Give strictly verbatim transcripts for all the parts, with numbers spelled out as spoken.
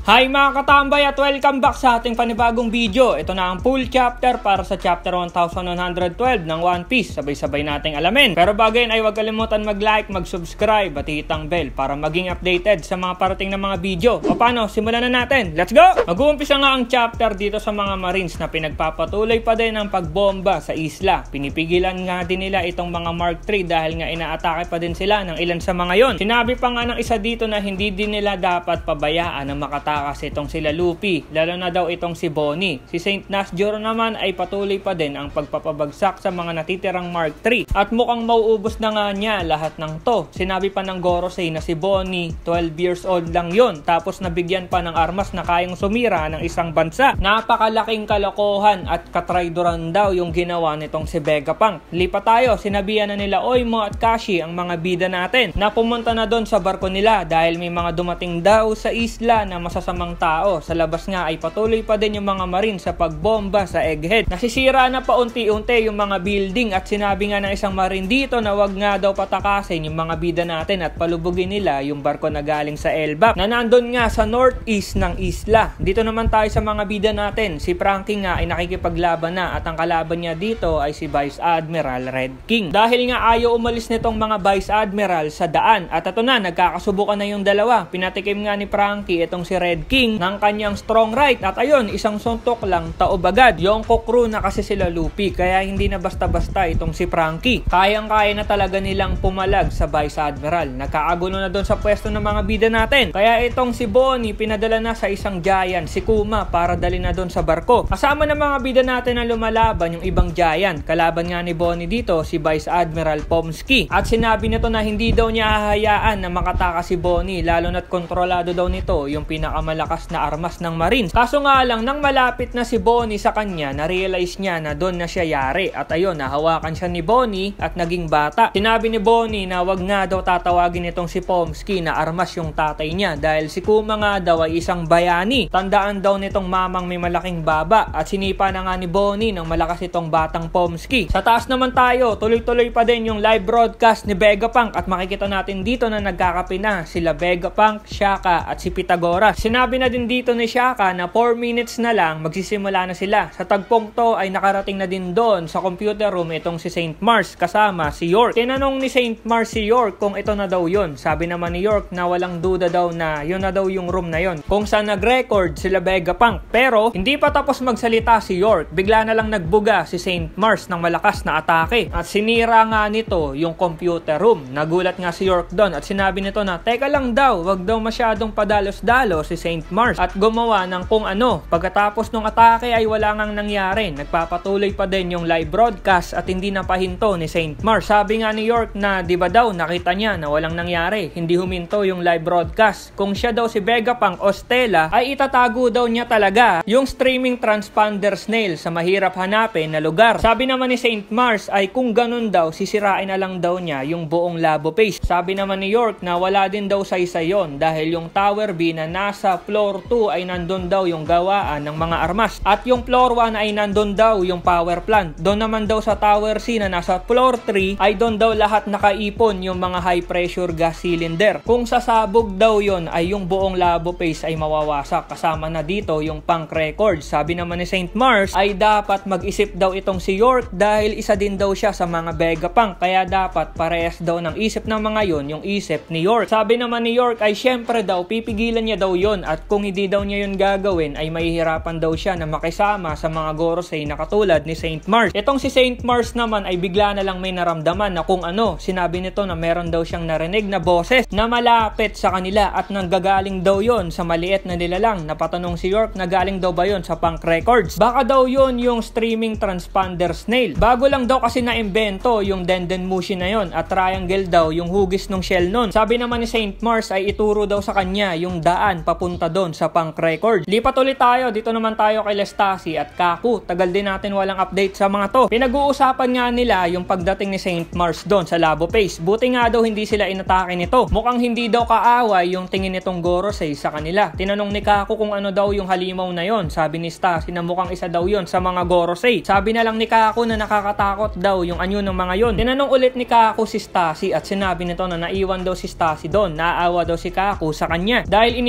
Hi mga katambay at welcome back sa ating panibagong video. Ito na ang full chapter para sa chapter one thousand one hundred twelve ng One Piece. Sabay-sabay nating alamin. Pero bago yun ay huwag kalimutan mag-like, mag-subscribe at hitang bell para maging updated sa mga parating na mga video. O paano, simulan na natin. Let's go! Mag-uumpisa nga ang chapter dito sa mga Marines na pinagpapatuloy pa din ang pagbomba sa isla. Pinipigilan nga din nila itong mga Mark three dahil nga inaatake pa din sila ng ilan sa mga yon. Sinabi pa nga ng isa dito na hindi din nila dapat pabayaan na makatakas kasi itong sila Luffy, lalo na daw itong si Bonnie. Si Saint Nasjoro naman ay patuloy pa din ang pagpapabagsak sa mga natitirang Mark three at mukhang mauubos na nga niya lahat ng to. Sinabi pa ng Gorosei na si Bonnie twelve years old lang yon, tapos nabigyan pa ng armas na kayang sumira ng isang bansa. Napakalaking kalokohan at katraidoran daw yung ginawa nitong si Vegapunk. Lipat tayo, sinabihan na nila Oimo at Kashi ang mga bida natin na pumunta na doon sa barko nila dahil may mga dumating daw sa isla na masas samang tao. Sa labas nga ay patuloy pa din yung mga Marine sa pagbomba sa Egghead. Nasisira na paunti-unti yung mga building at sinabi nga ng isang Marine dito na wag nga daw patakasin yung mga bida natin at palubugin nila yung barko na galing sa Elbap na nandun nga sa northeast ng isla. Dito naman tayo sa mga bida natin. Si Franky nga ay nakikipaglaban na at ang kalaban niya dito ay si Vice Admiral Red King. Dahil nga ayaw umalis nitong mga Vice Admiral sa daan at ito na, nagkakasubukan na yung dalawa. Pinatikim nga ni Franky itong si Red King ng kanyang strong right at ayun, isang suntok lang taob agad. Yonko crew na kasi sila Luffy kaya hindi na basta-basta itong si Franky. Kayang-kaya na talaga nilang pumalag sa Vice Admiral. Nagkaagulo na doon sa pwesto ng mga bida natin. Kaya itong si Bonnie pinadala na sa isang giant, si Kuma, para dali na doon sa barko. Kasama ng mga bida natin na lumalaban yung ibang giant. Kalaban nga ni Bonnie dito si Vice Admiral Pomsky. At sinabi nito na hindi daw niya hahayaan na makataka si Bonnie lalo na't kontrolado daw nito yung pinaka malakas na armas ng Marines. Kaso nga lang, nang malapit na si Bonnie sa kanya, na-realize niya na doon na siya yari. At ayun, nahawakan siya ni Bonnie at naging bata. Sinabi ni Bonnie na wag nga daw tatawagin itong si Pomsky na armas yung tatay niya dahil si Kuma nga daw ay isang bayani. Tandaan daw nitong mamang may malaking baba at sinipa na nga ni Bonnie ng malakas itong batang Pomsky. Sa taas naman tayo, tuloy-tuloy pa din yung live broadcast ni Vegapunk at makikita natin dito na nagkakape na sila Vegapunk, Shaka at si Pythagoras. Sinabi na din dito ni Shaka na four minutes na lang magsisimula na sila. Sa tagpong to ay nakarating na din doon sa computer room itong si Saint Mars kasama si York. Tinanong ni Saint Mars si York kung ito na daw yun. Sabi naman ni York na walang duda daw na yun na daw yung room na yun kung saan nag-record sila Vegapunk. Pero hindi pa tapos magsalita si York, bigla na lang nagbuga si Saint Mars ng malakas na atake at sinira nga nito yung computer room. Nagulat nga si York doon at sinabi nito na teka lang daw, wag daw masyadong padalos-dalos si Saint Mars at gumawa ng kung ano. Pagkatapos ng atake ay wala ngang nangyari. Nagpapatuloy pa din yung live broadcast at hindi napahinto ni Saint Mars. Sabi nga ni York na di ba daw nakita niya na walang nangyari, hindi huminto yung live broadcast. Kung siya daw si Vegapunk o Stella ay itatago daw niya talaga yung streaming transponder snail sa mahirap hanapin na lugar. Sabi naman ni Saint Mars ay kung ganun daw sisirain na lang daw niya yung buong labo base. Sabi naman ni York na wala din daw sa isa yon dahil yung Tower B na nasa floor two ay nandun daw yung gawaan ng mga armas at yung floor one ay nandun daw yung power plant. Doon naman daw sa Tower C na nasa floor three ay doon daw lahat nakaipon yung mga high pressure gas cylinder. Kung sasabog daw yon ay yung buong labo base ay mawawasak. Kasama na dito yung punk record. Sabi naman ni Saint Mars ay dapat mag-isip daw itong si York dahil isa din daw siya sa mga Vegapunk kaya dapat parehas daw ng isip ng mga yon yung isip ni York. Sabi naman ni York ay syempre daw pipigilan niya daw yon at kung hindi daw niya yun gagawin ay mahihirapan daw siya na makisama sa mga Gorosei na katulad ni Saint Mars. Itong si Saint Mars naman ay bigla na lang may naramdaman na kung ano. Sinabi nito na meron daw siyang narinig na boses na malapit sa kanila at nanggagaling daw yon sa maliit na nilalang. Napatanong si York na galing daw ba yon sa punk records. Baka daw yon yung streaming transponder snail. Bago lang daw kasi na-imbento yung Dendenmushi na yon at triangle daw yung hugis ng shell nun. Sabi naman ni Saint Mars ay ituro daw sa kanya yung daan papunta doon sa punk record. Lipat ulit tayo, dito naman tayo kay Lestasi at Kaku. Tagal din natin walang update sa mga to. Pinag-uusapan nga nila yung pagdating ni Saint Mars doon sa labo base. Buti nga daw hindi sila inatake nito. Mukhang hindi daw kaaway yung tingin nitong Gorosei sa kanila. Tinanong ni Kaku kung ano daw yung halimaw na yon. Sabi ni Stasi na mukhang isa daw yon sa mga Gorosei. Sabi na lang ni Kaku na nakakatakot daw yung anyo ng mga yon. Tinanong ulit ni Kaku si Stasi at sinabi nito na naiwan daw si Stasi doon. Naawa daw si Kaku sa kanya dahil iniwan na lang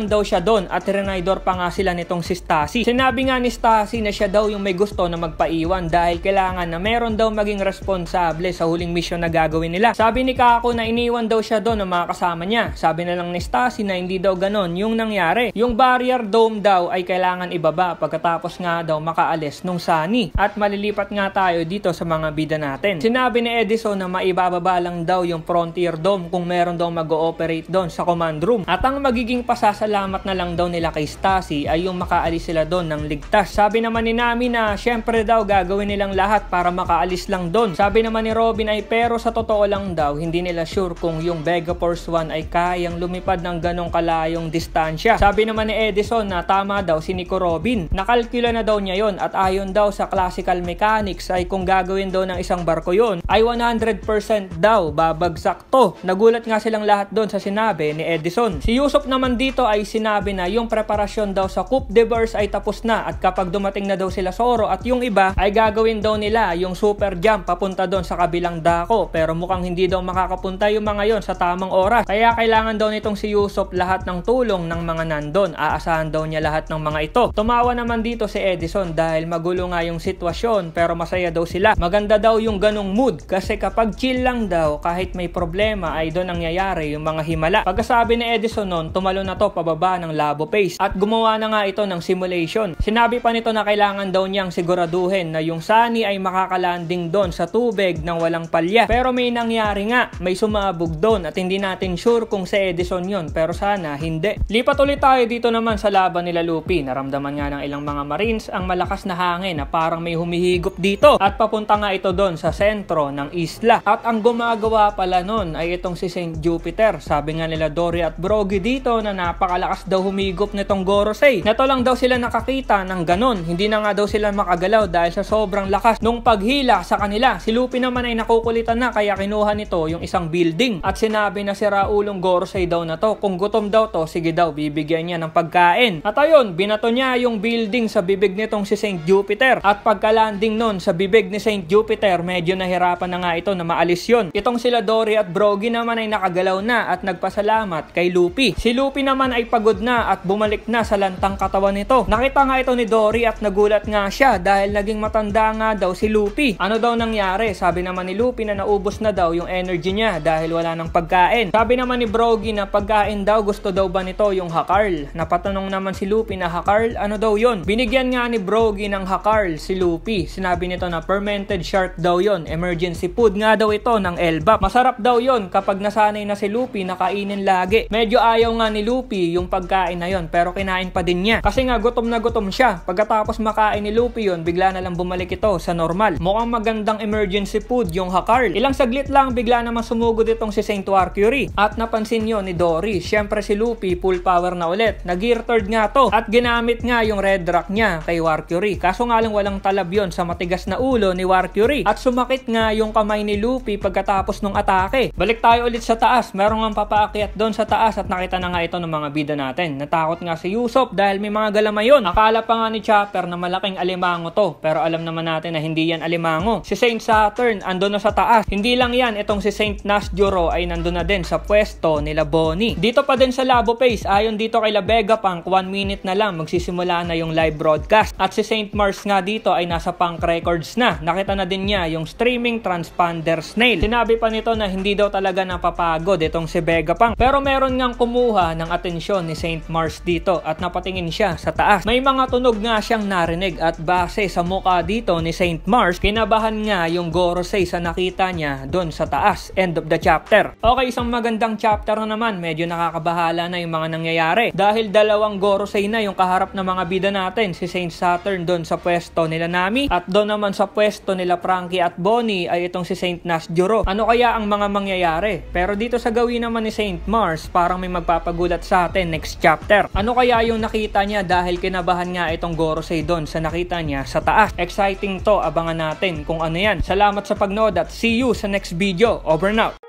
lang daw siya doon at rinaydor pa nga sila nitong si Stassi. Sinabi nga ni Stassi na siya daw yung may gusto na magpaiwan dahil kailangan na meron daw maging responsable sa huling mission na gagawin nila. Sabi ni Kako na iniwan daw siya doon ng mga kasama niya. Sabi na lang ni Stassi na hindi daw ganon yung nangyari. Yung barrier dome daw ay kailangan ibaba pagkatapos nga daw makaalis nung Sunny. At malilipat nga tayo dito sa mga bida natin. Sinabi ni Edison na maibababa lang daw yung Frontier Dome kung meron daw mag-ooperate doon sa command room. At ang magiging pasasalamat na lang daw nila kay Stassi ay yung makaalis sila doon ng ligtas. Sabi naman ni Nami na syempre daw gagawin nilang lahat para makaalis lang doon. Sabi naman ni Robin ay pero sa totoo lang daw hindi nila sure kung yung Vega Force one ay kayang lumipad ng ganong kalayong distansya. Sabi naman ni Edison na tama daw si Nico Robin. Nakalkula na daw niya yon at ayon daw sa classical mechanics ay kung gagawin daw ng isang barko yon ay one hundred percent daw babagsak to. Nagulat nga silang lahat doon sa sinabi ni Edison. Si Yusuf naman dito ay sinabi na yung preparasyon daw sa Coupe de Verse ay tapos na at kapag dumating na daw sila Zoro at yung iba ay gagawin daw nila yung super jump papunta doon sa kabilang dako pero mukhang hindi daw makakapunta yung mga yon sa tamang oras. Kaya kailangan daw nitong si Yusuf lahat ng tulong ng mga nandun. Aasahan daw niya lahat ng mga ito. Tumawa naman dito si Edison dahil magulo nga yung sitwasyon pero masaya daw sila. Maganda daw yung ganong mood kasi kapag chill lang daw kahit may problema ay doon nangyayari yung mga himala. Pagkasabi ni Edison noon, tumalo na to pababa ng labo pace at gumawa na nga ito ng simulation. Sinabi pa nito na kailangan daw niyang siguraduhin na yung Sunny ay makakalanding doon sa tubig ng walang palya. Pero may nangyari nga, may sumabog doon at hindi natin sure kung si Edison yun pero sana hindi. Lipat ulit tayo dito naman sa laban nila Luffy. Naramdaman nga ng ilang mga Marines ang malakas na hangin na parang may humihigop dito at papunta nga ito doon sa sentro ng isla. At ang gumagawa pala nun ay itong si Saint Jupiter. Sabi nga nila Dory at Brogy dito na napakalakas daw humigop nitong Gorosei. Nato lang daw sila nakakita ng ganon. Hindi na nga daw sila makagalaw dahil sa sobrang lakas nung paghila sa kanila. Si Luffy naman ay nakukulitan na kaya kinuha nito yung isang building at sinabi na si Raulong Gorosei daw na to. Kung gutom daw to, sige daw bibigyan niya ng pagkain. At ayun, binato niya yung building sa bibig nitong si Saint Jupiter. At pagka-landing nun sa bibig ni Saint Jupiter, medyo nahirapan na nga ito na maalis yun. Itong sila Dory at Brogy naman ay nakagalaw na at nagpasalamat kay Luffy. Si Luffy naman ay pagod na at bumalik na sa lantang katawan nito. Nakita nga ito ni Dory at nagulat nga siya dahil naging matanda nga daw si Luffy. Ano daw nangyari? Sabi naman ni Luffy na naubos na daw yung energy niya dahil wala ng pagkain. Sabi naman ni Brogy na pagkain daw, gusto daw ba nito yung Hakarl? Napatanong naman si Luffy na Hakarl, ano daw yun? Binigyan nga ni Brogy ng Hakarl si Luffy. Sinabi nito na fermented shark daw yon, emergency food nga daw ito ng Elbap. Masarap daw yon kapag nasanay na si Luffy nakainin lagi. Medyo ayaw nga ni Luffy yung pagkain na yon pero kinain pa din niya. Kasi nga gutom na gutom siya. Pagkatapos makain ni Luffy yon, bigla na lang bumalik ito sa normal. Mukhang magandang emergency food yung Hakarl. Ilang saglit lang bigla naman sumugod itong si Saint Warcury. At napansin yon ni Dory. Siyempre si Luffy full power na ulit. Nag-gear third nga to at ginamit nga yung red rock niya kay Warcury. Kaso nga lang walang talab yon sa matigas na ulo ni Warcury. At sumakit nga yung kamay ni Luffy pagkatapos nung atake. Balik tayo ulit sa taas. Meron nga papaakyat doon sa taas at nakita na nga ito ng mga bida natin. Natakot nga si Usopp dahil may mga galamay yun. Akala pa nga ni Chopper na malaking alimango to. Pero alam naman natin na hindi yan alimango. Si Saint Saturn andun na sa taas. Hindi lang yan, itong si Saint Nasjuro ay nandun na din sa pwesto nila Bonnie. Dito pa din sa Labo Face, ayon dito kay La Vegapunk, one minute na lang magsisimula na yung live broadcast. At si Saint Mars nga dito ay nasa Punk Records na. Nakita na din niya yung streaming transponder snail. Sinabi pa nito na hindi daw talaga napapagod itong si Vegapunk. Pero meron ngang kumuha ng atensyon ni Saint Mars dito at napatingin siya sa taas. May mga tunog nga siyang narinig at base sa mukha dito ni Saint Mars, kinabahan nga yung Gorosei sa nakita niya doon sa taas. End of the chapter. Okay, isang magandang chapter na naman. Medyo nakakabahala na yung mga nangyayari. Dahil dalawang Gorosei na yung kaharap ng mga bida natin. Si Saint Saturn doon sa pwesto nila Nami at doon naman sa pwesto nila Franky at Bonnie ay itong si Saint Nasjuro. Ano kaya ang mga mangyayari? Pero dito sa gawin naman ni Saint Mars, parang may magpapagulat sa atin next chapter. Ano kaya yung nakita niya dahil kinabahan nga itong Gorosei doon sa nakita niya sa taas? Exciting to, abangan natin kung ano yan. Salamat sa pagnood at see you sa next video. Over and out.